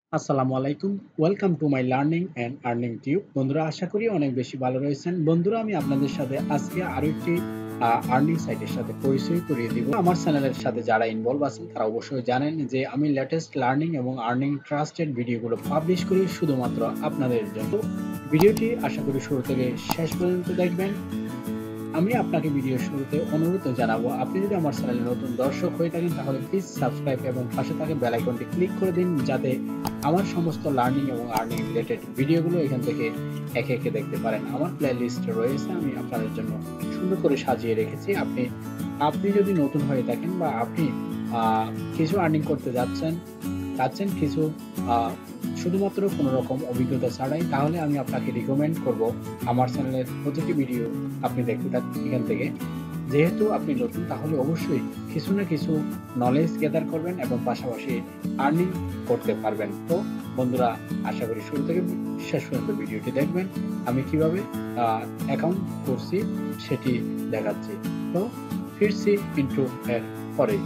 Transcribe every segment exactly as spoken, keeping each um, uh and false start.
আসসালামু আলাইকুম। Welcome to my learning and earning tube. বন্ধুরা আশা করি অনেক বেশি ভালো রয়েছেন। বন্ধুরা আমি আপনাদের সাথে আজকে আরো একটি আ আর্নিং সাইটের সাথে পরিচয় করিয়ে দিব। আমার চ্যানেলের সাথে যারা ইনভলভ আছেন তারা অবশ্যই জানেন যে আমি লেটেস্ট লার্নিং এবং আর্নিং ট্রাস্টেড ভিডিওগুলো পাবলিশ করি শুধুমাত্র আপনাদের জন্য। ভিডিওটি আশা করি শুরু থেকে শেষ পর্যন্ত দেখবেন। আমি আপনাকে ভিডিও শুরুতে অনুরোধ জানাবো, আপনি যদি আমার চ্যানেলে নতুন দর্শক হয়ে থাকেন তাহলে প্লিজ সাবস্ক্রাইব এবং পাশে থাকা বেল আইকনটি ক্লিক করে দিন, যাতে আমার সমস্ত লার্নিং এবং আর্নিং রিলেটেড ভিডিওগুলো এখান থেকে একে একে দেখতে পারেন। আমার প্লে লিস্ট রয়েছে, আমি আপনাদের জন্য সুন্দর করে সাজিয়ে রেখেছি। আপনি আপনি যদি নতুন হয়ে থাকেন বা আপনি কিছু আর্নিং করতে যাচ্ছেন চাচ্ছেন কিছু শুধুমাত্র কোনো রকম অভিজ্ঞতা ছাড়াই, তাহলে আমি আপনাকে রিকমেন্ড করব আমার চ্যানেলের প্রতিটি ভিডিও আপনি দেখতে থাকুন এখান থেকে। যেহেতু আপনি নতুন, তাহলে অবশ্যই কিছু না কিছু নলেজ গ্যাদার করবেন এবং পাশাপাশি আর্নিং করতে পারবেন। তো বন্ধুরা আশা করি শুরু থেকে শেষ পর্যন্ত ভিডিওটি দেখবেন। আমি কিভাবে অ্যাকাউন্ট করছি সেটি দেখাচ্ছি। তো ফিরছি ইন্ট্রো এর পরেই।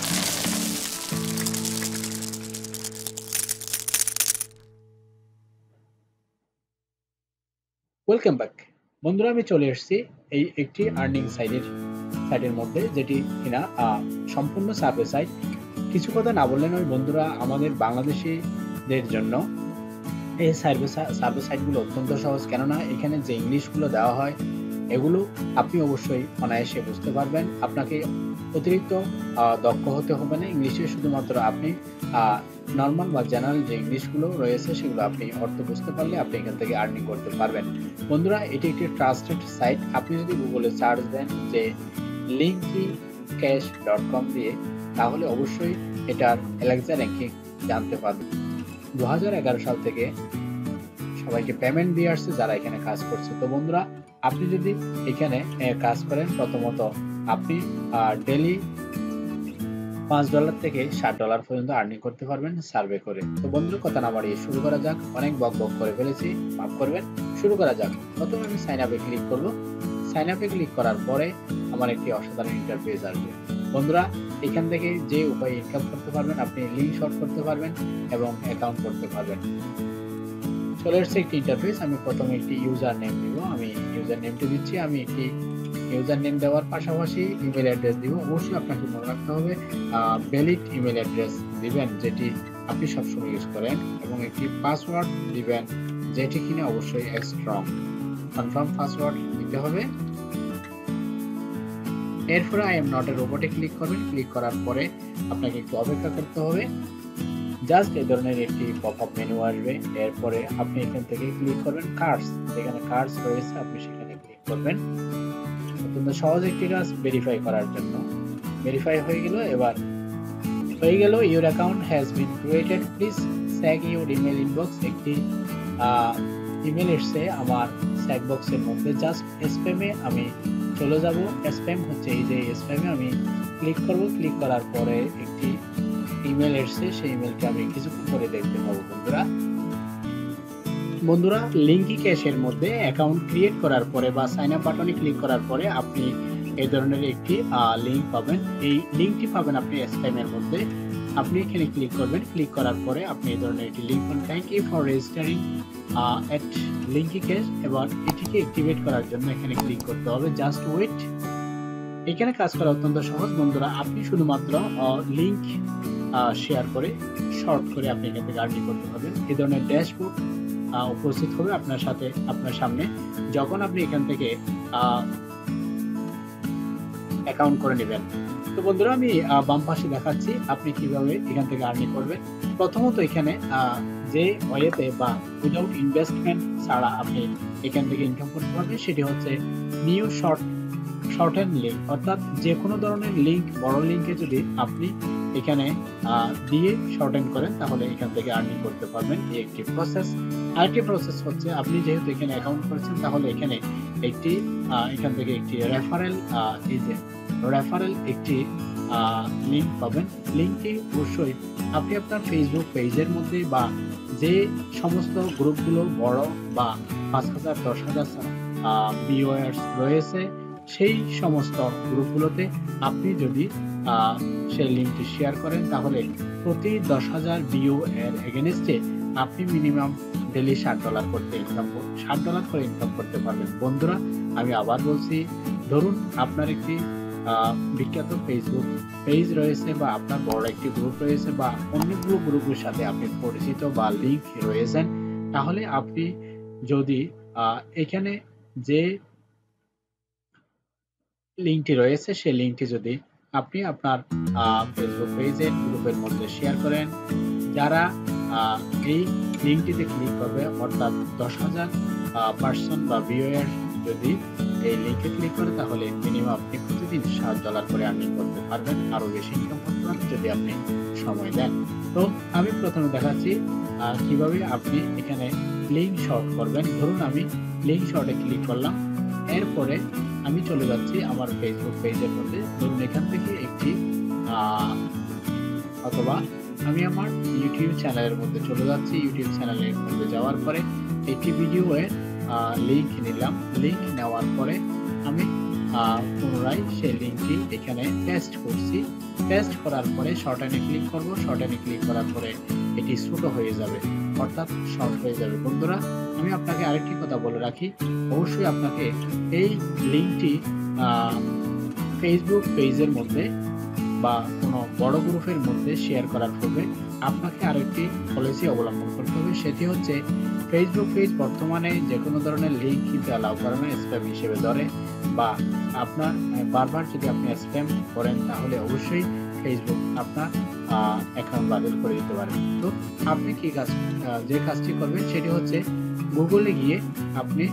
Welcome back. বন্ধুরা আমি চলে এসেছি এই একটি আর্নিং সাইটের সাইটের মধ্যে, যেটি কিনা সম্পূর্ণ সার্ভে সাইট। কিছু কথা না বললে নয় বন্ধুরা, আমাদের বাংলাদেশিদের জন্য এই সার্ভে সার্ভে সাইটগুলো অত্যন্ত সহজ, কেননা এখানে যে ইংলিশগুলো দেওয়া হয় এগুলো আপনি অবশ্যই অনায়াসে বুঝতে পারবেন। আপনাকে অতিরিক্ত দক্ষ হতে হবে না ইংলিশে, শুধুমাত্র আপনি নর্মাল বা জেনারেল যে ইংলিশগুলো রয়েছে সেগুলো আপনি অর্থ বুঝতে পারলে আপনি এখান থেকে আর্নিং করতে পারবেন। বন্ধুরা এটি একটি ট্রাস্টেড সাইট। আপনি যদি গুগলে সার্চ দেন যে লিঙ্কি ক্যাশ ডট কম দিয়ে, তাহলে অবশ্যই এটার এলেক্সা র্যাঙ্কিং জানতে পারবেন। দু হাজার এগারো সাল থেকে সবাইকে পেমেন্ট দিয়ে আসছে যারা এখানে কাজ করছে। তো বন্ধুরা আপনি যদি এখানে কাজ করেন, প্রথমত আপনি ডেলি পাঁচ ডলার থেকে ষাট ডলার পর্যন্ত আর্নিং করতে পারবেন সার্ভে করে। তো বন্ধুরা কথা না বাড়িয়ে শুরু করা যাক। অনেক বক বক করে ফেলেছি, মাফ করবেন। শুরু করা যাক। প্রথমে আমি সাইন আপে ক্লিক করব। সাইন আপে ক্লিক করার পরে আমার একটি অসাধারণ ইন্টারফেস আসবে। বন্ধুরা এখান থেকে যে উপায়ে ইনকাম করতে পারবেন, আপনি লিঙ্ক শর্ট করতে পারবেন এবং অ্যাকাউন্ট করতে পারবেন। চলে এসেছে একটি ইন্টারফেস। আমি প্রথমে একটি ইউজার নেম দিব। আমি ইউজার নেমটি দিচ্ছি। আমি একটি ইউজার নেম দেওয়ার পাশাপাশি ইমেল অ্যাড্রেস দিব। অবশ্যই আপনাকে মনে রাখতে হবে ভ্যালিড ইমেল অ্যাড্রেস দিবেন, যেটি আপনি সবসময় ইউজ করেন, এবং একটি পাসওয়ার্ড দিবেন যেটি কিনা অবশ্যই স্ট্রং কনফার্ম পাসওয়ার্ড দিতে হবে। এরপরে আই এম নট এ রোবটে ক্লিক করবেন। ক্লিক করার পরে আপনাকে একটু অপেক্ষা করতে হবে। জাস্ট এই ধরনের একটি পপ আপ মেনু আসবে। এরপরে আপনি এখান থেকে ক্লিক করবেন কার্ডস, যেখানে কার্ডস রয়েছে আপনি সেখানে ক্লিক করবেন। অত্যন্ত সহজ একটি কাজ ভেরিফাই করার জন্য। ভেরিফাই হয়ে গেল। এবার হয়ে গেল your account has been created, please check your email inbox. একটি ইমেল এসছে আমার চেক বক্সের মধ্যে। জাস্ট স্প্যামে আমি চলে যাব। স্প্যাম হচ্ছে এই যে স্প্যামে আমি ক্লিক করব। ক্লিক করার পরে একটি ইমেল এসছে, সেই ইমেলটা আমি কিছুক্ষণ পরে দেখতে পাবো। বন্ধুরা বন্ধুরা লিঙ্কি ক্যাশের মধ্যে অ্যাকাউন্ট ক্রিয়েট করার পরে বা সাইন আপ বাটনে ক্লিক করার পরে আপনি এই ধরনের একটি লিঙ্ক পাবেন। এই লিঙ্কটি পাবেন আপনি স্প্যামের মধ্যে। আপনি এখানে ক্লিক করবেন। ক্লিক করার পরে আপনি এই ধরনের একটি লিঙ্ক পাবেন, thank you for registering at Linky Cash. এবার এটিকে অ্যাক্টিভেট করার জন্য এখানে ক্লিক করতে হবে। Just wait. এখানে কাজ করা অত্যন্ত সহজ বন্ধুরা। আপনি শুধুমাত্র লিঙ্ক শেয়ার করে শর্ট করে আপনি এখান থেকে আর্নিং করতে পারবেন। এই ধরনের ড্যাশবোর্ড উপস্থিত হবে আপনার সাথে আপনার সামনে যখন আপনি এখান থেকে অ্যাকাউন্ট করে নেবেন। তো বন্ধুরা আমি বাম পাশে দেখাচ্ছি আপনি কিভাবে এখান থেকে আর্নিং করবেন। প্রথমত এখানে যে ওয়েতে বা উইদাউট ইনভেস্টমেন্ট ছাড়া আপনি এখান থেকে ইনকাম করতে পারবেন সেটি হচ্ছে new short short and link, অর্থাৎ যে কোনো ধরনের লিঙ্ক, বড় লিঙ্কে যদি আপনি এখানে দিয়ে শর্ট এন্ড করেন তাহলে এখান থেকে আর্নিং করতে পারবেন। এই একটি প্রসেস। আরেকটি প্রসেস হচ্ছে আপনি যেহেতু এখানে অ্যাকাউন্ট করেছেন তাহলে এখানে একটি এখান থেকে একটি রেফারেল এই যে রেফারেল একটি লিঙ্ক পাবেন। লিঙ্কটি অবশ্যই আপনি আপনার ফেসবুক পেজের মধ্যে বা যে সমস্ত গ্রুপগুলো বড় বা পাঁচ হাজার দশ হাজার ভিউয়ার্স রয়েছে সেই সমস্ত গ্রুপগুলোতে আপনি যদি সেই লিঙ্কটি শেয়ার করেন, তাহলে প্রতি দশ হাজার ভিউ এর এগেনস্টে আপনি মিনিমাম ডেলি ষাট ডলার করতে ইনকাম ষাট ডলার করে ইনকাম করতে পারবেন। বন্ধুরা, আমি আবার বলছি, ধরুন আপনার একটি বিখ্যাত ফেসবুক পেজ রয়েছে বা আপনার বড় একটি গ্রুপ রয়েছে বা অনেকগুলো গ্রুপের সাথে আপনি পরিচিত বা লিঙ্ক রয়েছেন, তাহলে আপনি যদি এখানে যে লিঙ্কটি রয়েছে সেই লিঙ্কটি যদি আপনি আপনার ফেসবুক পেজের গ্রুপের মধ্যে শেয়ার করেন, যারা এই লিঙ্কটিতে ক্লিক করবে, অর্থাৎ দশ হাজার পার্সন বা ভিউয়ার যদি এই লিঙ্কে ক্লিক করে, তাহলে মিনিমাম আপনি প্রতিদিন ষাট ডলার করে আর্নিং করতে পারবেন, আরো বেশি ইনকাম করতে পারবেন যদি আপনি সময় দেন। তো আমি প্রথমে দেখাচ্ছি কিভাবে আপনি এখানে লিঙ্ক শর্ট করবেন। ধরুন আমি লিঙ্ক শর্টে ক্লিক করলাম, এরপরে আমি চলে যাচ্ছি আমার ফেসবুক পেজের মধ্যে। ধরুন এখান থেকে একটি অথবা আমি আমার ইউটিউব চ্যানেলের মধ্যে চলে যাচ্ছি। ইউটিউব চ্যানেলের মধ্যে যাওয়ার পরে একটি ভিডিওর লিঙ্ক নিলাম। লিঙ্ক নেওয়ার পরে আমি পুনরায় সেই লিঙ্কটি এখানে পেস্ট করছি। পেস্ট করার পরে শর্টহান্ডে ক্লিক করব। শর্টহান্ডে ক্লিক করার পরে এটি ছোট হয়ে যাবে, অর্থাৎ শর্ট হয়ে যাবে। বন্ধুরা, আমি আপনাকে আরেকটি কথা বলে রাখি, অবশ্যই আপনাকে এই লিঙ্কটি ফেসবুক পেজের মধ্যে বা কোনো বড় গ্রুপের মধ্যে শেয়ার করার পূর্বে আপনাকে আরেকটি পলিসি অবলম্বন করতে হবে। সেটি হচ্ছে, ফেসবুক পেজ বর্তমানে যে কোনো ধরনের লিঙ্ক কিন্তু অ্যালাউ করে না, স্প্যাম হিসেবে ধরে, বা আপনার বারবার যদি আপনি স্প্যাম করেন তাহলে অবশ্যই ফেসবুক আপনার অ্যাকাউন্ট বাতিল করে দিতে পারে। তো আপনি কি কাজ যে কাজটি করবেন সেটি হচ্ছে, গুগলে গিয়ে আপনি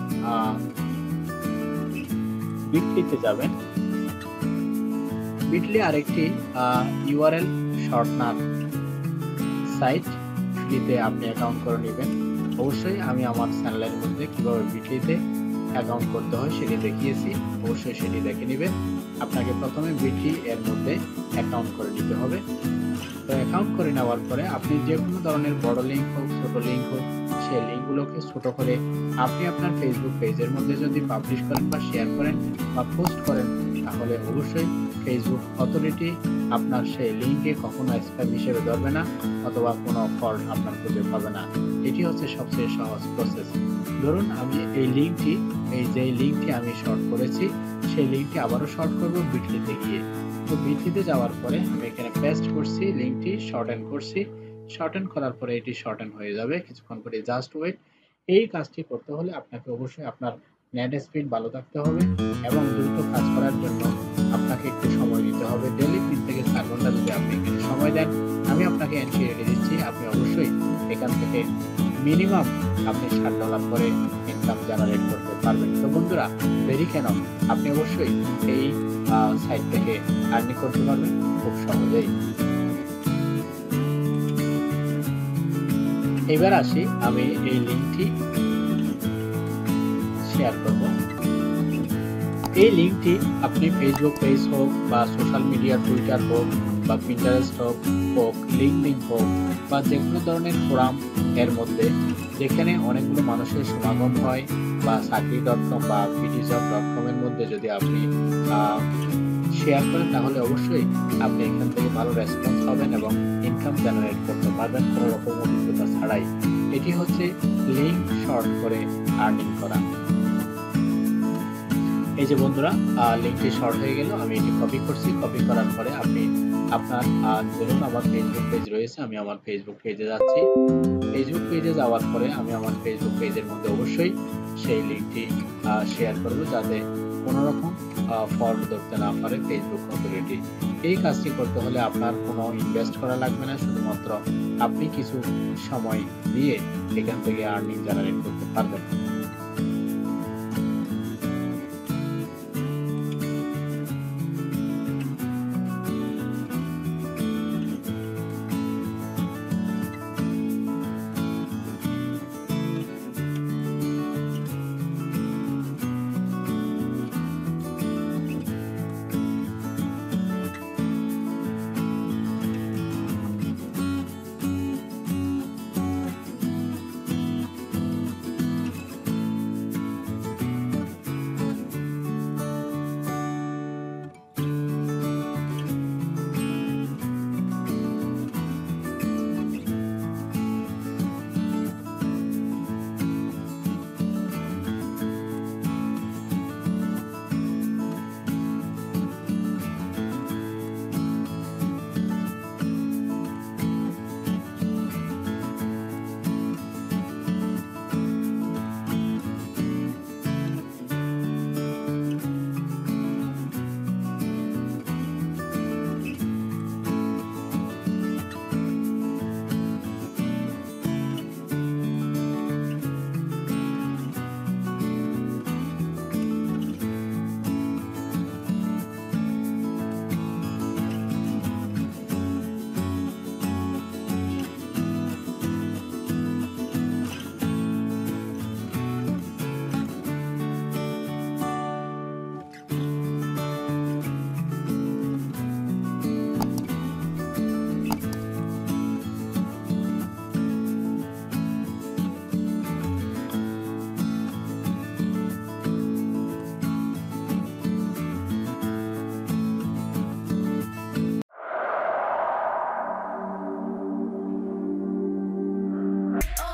বিটলিতে যাবেন। বিটলি আরেকটি ইউআরএল শর্টনার সাইট, ফ্রিতে আপনি অ্যাকাউন্ট করে নেবেন। অবশ্যই আমি আমার চ্যানেলের মধ্যে কিভাবে বিটলিতে অ্যাকাউন্ট করতে হয় সেটি দেখিয়েছি, অবশ্যই সেটি দেখে নেবেন। আপনাকে প্রথমে বিটলি এর মধ্যে অ্যাকাউন্ট করে নিতে হবে। তো অ্যাকাউন্ট করে নেওয়ার পরে আপনি যে কোনো ধরনের বড় লিঙ্ক হোক ছোট লিঙ্ক হোক, সেই লিঙ্কগুলোকে ছোট করে আপনি আপনার ফেসবুক পেজের মধ্যে যদি পাবলিশ করেন বা শেয়ার করেন বা পোস্ট করেন, তাহলে অবশ্যই ফেসবুক অথরিটি আপনার সেই লিঙ্কে কখনো স্প্যাম হিসেবে ধরবে না, অথবা কোনো ফল্ট আপনার খুঁজে পাবে না। এটি হচ্ছে সবচেয়ে সহজ প্রসেস। ধরুন আমি এই লিঙ্কটি এই যে লিঙ্কটি আমি শর্ট করেছি, সেই লিঙ্কটি আবারও শর্ট করব বিটলিতে গিয়ে। তো বিটলিতে যাওয়ার পরে আমি এখানে পেস্ট করছি, লিঙ্কটি শর্টেন করছি। শর্টেন করার পরে এটি শর্টেন হয়ে যাবে। কিছুক্ষণ পরে জাস্ট ওয়েট। এই কাজটি করতে হলে আপনাকে অবশ্যই আপনার নেট স্পিড ভালো থাকতে হবে এবং দ্রুত কাজ করার জন্য আপনাকে একটু সময় দিতে হবে। ডেলি তিন থেকে চার ঘন্টা যদি আপনি এখানে সময় দেন, আমি আপনাকে এনশিওরিটি দিচ্ছি আপনি অবশ্যই এখান থেকে মিনিমাম আপনি ষাট ডলার করে ইনকাম জেনারেট করতে পারবেন। তো বন্ধুরা, দেরি কেন, আপনি অবশ্যই এই সাইট থেকে আর্নিং করতে পারবেন খুব সহজেই। এবার আসি, আমি এই লিঙ্কটি শেয়ার করব। এই লিঙ্কটি আপনি ফেসবুক পেজ হোক বা সোশ্যাল মিডিয়া টুইটার হোক বা পিন্টারেস্ট হোক হোক লিঙ্কডিন হোক বা যে কোনো ধরনের ফোরাম এর মধ্যে যেখানে অনেকগুলো মানুষের সমাগম হয়, বা চাকরি ডট কম বা পিটিজব ডট কম এর মধ্যে যদি আপনি শেয়ার করেন, তাহলে অবশ্যই আপনি এখান থেকে ভালো রেসপন্স পাবেন এবং ইনকাম জেনারেট করতে পারবেন কোনো রকম অভিজ্ঞতা ছাড়াই। এটি হচ্ছে লিঙ্ক শর্ট করে আর্নিং করা। এই যে বন্ধুরা, লিঙ্কটি শর্ট হয়ে গেল। আমি এটি কপি করছি। কপি করার পরে আপনি আপনার ধরুন আমার ফেসবুক পেজ রয়েছে, আমি আমার ফেসবুক পেজে যাচ্ছি। ফেসবুক পেজে যাওয়ার পরে আমি আমার ফেসবুক পেজের মধ্যে অবশ্যই সেই লিঙ্কটি শেয়ার করব, যাতে কোনো রকম ফল্ট ধরতে না পারে ফেসবুক অথরিটি। এই কাজটি করতে হলে আপনার কোনো ইনভেস্ট করা লাগবে না, শুধুমাত্র আপনি কিছু সময় দিয়ে এখান থেকে আর্নিং জেনারেট করতে পারবেন। Oh